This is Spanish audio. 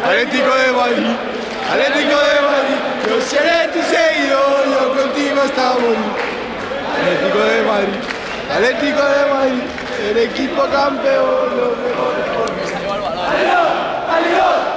Atlético de Madrid, Atlético de Madrid, yo seré tu seguidor, yo contigo hasta morir. Atlético de Madrid, Atlético de Madrid, el equipo campeón, lo mejor. ¡Alió! ¡Alió!